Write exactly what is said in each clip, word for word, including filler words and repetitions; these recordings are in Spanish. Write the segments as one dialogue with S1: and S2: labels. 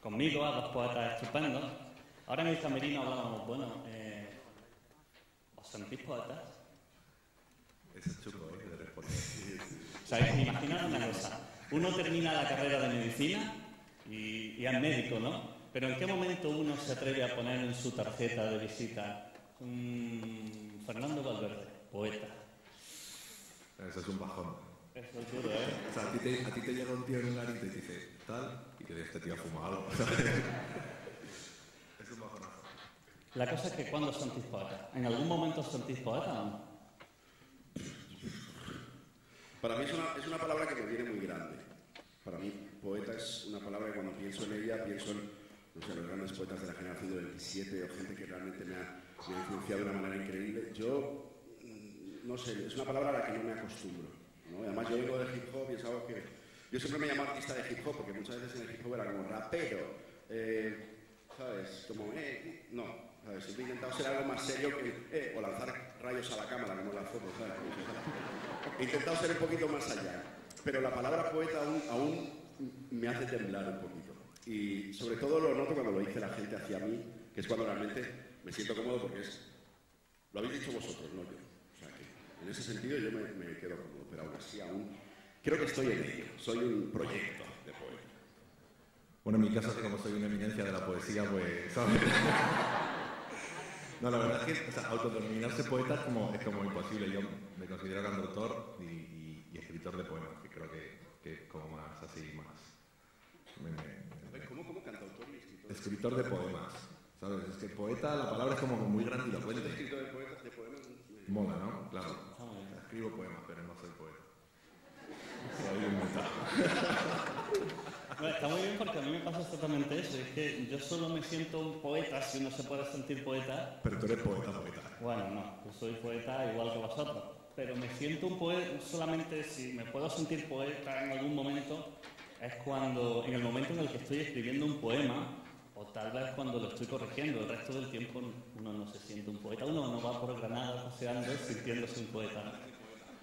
S1: conmigo, a dos poetas estupendos. Ahora en el camerino hablábamos, bueno, eh, ¿os sentís poetas?
S2: Eso es chulo, ¿eh? De responder.
S1: ¿Sabéis? Imaginad una cosa. Uno termina la carrera de medicina y, y es médico, ¿no? Pero ¿en qué momento uno se atreve a poner en su tarjeta de visita mmm, Fernando Valverde, poeta?
S2: Eso es un bajón.
S1: Eso es duro, ¿eh?
S2: O sea, a ti te, a ti te llega un tío en un garito y te dice tal, y te dice, este tío ha fumado algo. Es un bajonazo.
S1: La cosa es que ¿cuándo os sentís poeta? ¿En algún momento os sentís poeta o no?
S3: Para mí es una, es una palabra que me viene muy grande. Para mí, poeta es una palabra que cuando pienso en ella, pienso en, no sé, los grandes poetas de la generación del veintisiete o gente que realmente me ha, me ha influenciado de una manera increíble. Yo, no sé, es una palabra a la que no me acostumbro, ¿no? Además, yo vengo del hip hop y es algo que... Yo siempre me llamo artista de hip hop porque muchas veces en el hip hop era como rapero, eh, ¿sabes? Como, eh, no, ¿sabes? Siempre he intentado ser algo más serio que, eh, o lanzar rayos a la cámara, como en las fotos, ¿sabes? He intentado ser un poquito más allá, pero la palabra poeta aún, aún me hace temblar un poquito. Y sobre todo lo noto cuando lo dice la gente hacia mí, que es cuando realmente me siento cómodo porque es... Lo habéis dicho vosotros, no yo. O sea que en ese sentido yo me, me quedo cómodo, pero aún así aún... Creo que estoy en ello, soy un proyecto de poeta.
S2: Bueno, en mi caso, como soy una eminencia de la poesía, pues, ¿sabes? No, la verdad es que, o sea, autodenominarse poeta es como, es como imposible. Yo me considero cantautor y, y, y escritor de poemas, que creo que, que es como más así, más... Me, me, me...
S3: ¿Cómo, cómo cantautor y escritor?
S2: Escritor de poemas, ¿sabes? Es que poeta, la palabra es como muy grandilocuente.
S3: Escritor de poetas, de poemas...
S2: Mola, ¿no? Claro. Escribo poemas, pero no soy poeta. Soy un metado.
S1: Bueno, está muy bien porque a mí me pasa exactamente eso. Es que yo solo me siento un poeta si uno se puede sentir poeta.
S2: Pero tú eres poeta, poeta.
S1: Bueno, no, yo soy poeta igual que vosotros. Pero me siento un poeta solamente si me puedo sentir poeta en algún momento. Es cuando, en el momento en el que estoy escribiendo un poema, o tal vez cuando lo estoy corrigiendo. El resto del tiempo uno no se siente un poeta. Uno no va por Granada paseando sintiéndose un poeta, ¿no?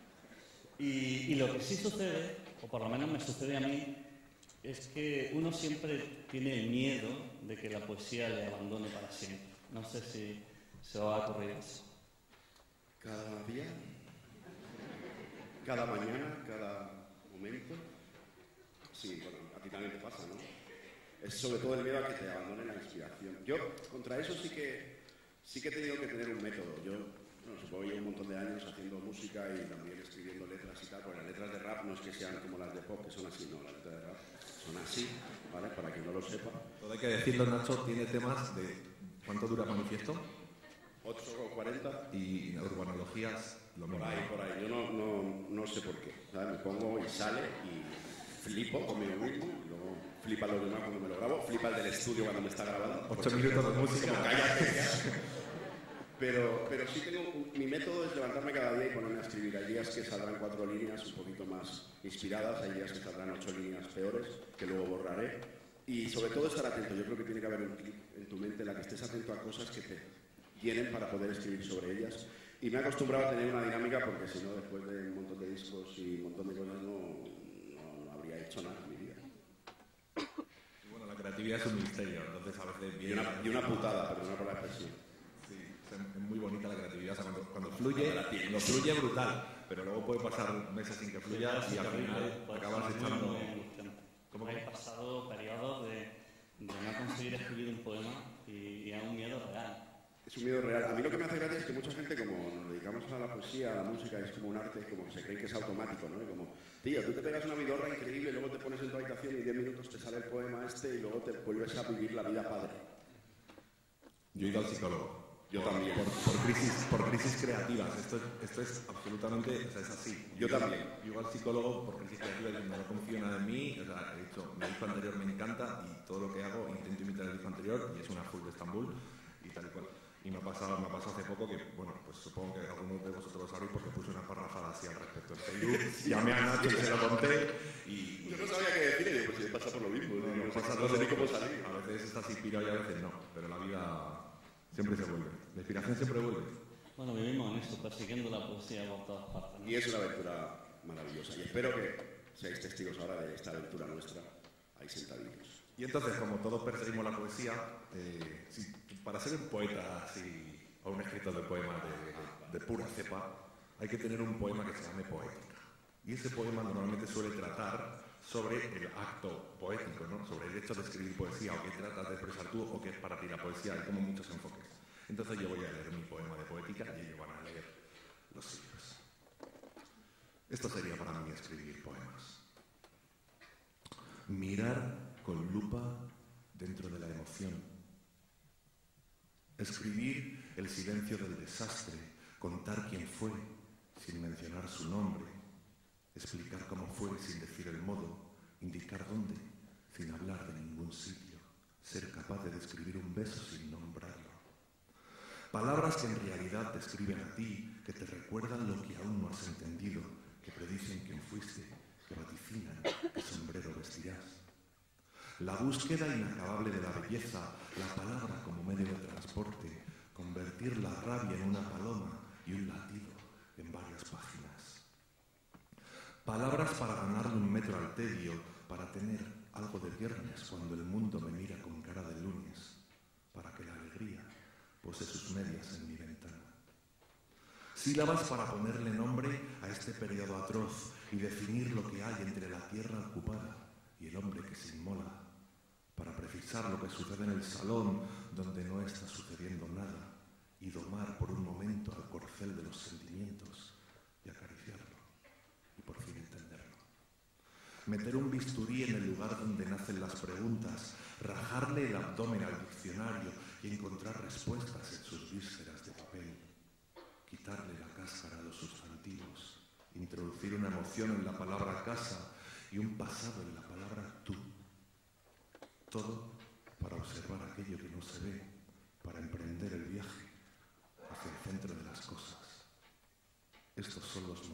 S1: Y, y lo que sí sucede, o por lo menos me sucede a mí, es que uno siempre tiene el miedo de que la poesía le abandone para siempre. No sé si se os ha ocurrido eso.
S3: Cada día, cada mañana, cada momento. Sí, bueno, a ti también te pasa, ¿no? Es sobre todo el miedo a que te abandone la inspiración. Yo, contra eso sí que, sí que he tenido que tener un método. Yo, bueno, supongo que llevo un montón de años haciendo música y también escribiendo letras y tal, porque las letras de rap no es que sean como las de pop, que son así, no, las letras de rap son así, ¿vale? Para que no lo sepa.
S2: Todo hay que decirlo, Nacho tiene temas de... ¿Cuánto dura Manifiesto?
S3: ocho o cuarenta.
S2: Y urbanologías, lo mismo.
S3: Por ahí, por ahí. Yo no, no, no sé por qué, ¿sabes? Me pongo y sale y flipo conmigo mismo, y luego flipa los demás cuando me lo grabo, flipa el del estudio cuando me está grabando.
S2: Ocho minutos de música.
S3: Como, cállate ya. Pero, pero sí tengo, un, mi método es levantarme cada día y ponerme a escribir. Hay días que saldrán cuatro líneas un poquito más inspiradas, hay días que saldrán ocho líneas peores, que luego borraré. Y sobre todo estar atento. Yo creo que tiene que haber un clic en tu mente en la que estés atento a cosas que te llenen para poder escribir sobre ellas. Y me he acostumbrado a tener una dinámica porque si no, después de un montón de discos y un montón de cosas, no, no, no habría hecho nada en mi vida.
S2: Y bueno, la creatividad es un misterio, entonces a veces viene...
S3: Y una, y una putada, perdona por la expresión.
S2: Sí, es muy bonita la creatividad, o sea, cuando, cuando fluye, cuando fluye brutal, pero luego puede pasar meses sin que fluya y al final acabas echando...
S1: ¿Cómo que he pasado periodos de, de no conseguir escribir un poema y, y es un miedo real?
S3: Es un miedo real. A mí lo que me hace gracia es que mucha gente, como nos dedicamos a la poesía, a la música, es como un arte, como que se cree que es automático, ¿no? Y como, tío, tú te pegas una vidorra increíble y luego te pones en tu habitación y diez minutos te sale el poema este y luego te vuelves a vivir la vida padre.
S2: Yo he ido al psicólogo.
S3: Yo también.
S2: Por, por, crisis, por crisis creativas. Esto, esto es absolutamente... O sea, es así.
S3: Yo también.
S2: Yo al psicólogo por crisis creativas y no confío nada en mí. O sea, he dicho, mi disco anterior me encanta y todo lo que hago intento imitar el disco anterior y es una full de Estambul y tal y cual. Y me ha pasado, me ha pasado hace poco que, bueno, pues supongo que algunos de vosotros lo sabréis porque puse una parrafada así al respecto en Facebook. Llamé a Nacho y se lo conté y...
S3: Yo no sabía qué decir y digo, pues si me pasa por lo mismo.
S2: No, no,
S3: no,
S2: pasa
S3: no sé ni cómo salir.
S2: A veces estás inspirado y a veces no, pero la vida siempre se vuelve. La inspiración siempre vuelve.
S1: Bueno, vivimos en esto, persiguiendo la poesía por todas partes, ¿no?
S3: Y es una aventura maravillosa. Y espero que seáis testigos ahora de esta aventura nuestra, ahí sentadillos.
S2: Y entonces, como todos perseguimos la poesía, eh, si, para ser un poeta así, o un escritor de poemas de, de, de pura cepa, hay que tener un poema que se llame poética. Y ese poema normalmente suele tratar sobre el acto poético, ¿no? Sobre el hecho de escribir poesía, o qué tratas de expresar tú, o qué es para ti la poesía. Hay como muchos enfoques. Entonces yo voy a leer mi poema de poética y ellos van a leer los suyos. Esto sería para mí escribir poemas. Mirar con lupa dentro de la emoción. Escribir el silencio del desastre, contar quién fue sin mencionar su nombre, explicar cómo fue sin decir el modo, indicar dónde sin hablar de ningún sitio, ser capaz de describir un beso sin nombrarlo. Palabras que en realidad te escriben a ti, que te recuerdan lo que aún no has entendido, que predicen quién fuiste, que vaticinan qué sombrero vestirás. La búsqueda inacabable de la belleza, la palabra como medio de transporte, convertir la rabia en una paloma y un latido en varias páginas. Palabras para ganarle un metro al tedio, para tener algo de viernes cuando el mundo me mira con cara de lunes, para que la alegría pose sus medias en mi ventana. Sílabas para ponerle nombre a este periodo atroz y definir lo que hay entre la tierra ocupada y el hombre que se inmola, para precisar lo que sucede en el salón donde no está sucediendo nada y domar por un momento al corcel de los sentimientos y acariciarlo y por fin entenderlo. Meter un bisturí en el lugar donde nacen las preguntas, rajarle el abdomen al diccionario y encontrar respuestas en sus vísceras de papel, quitarle la cáscara a los sustantivos, introducir una emoción en la palabra casa y un pasado en la palabra tú. Todo para observar aquello que no se ve, para emprender el viaje hacia el centro de las cosas. Estos son los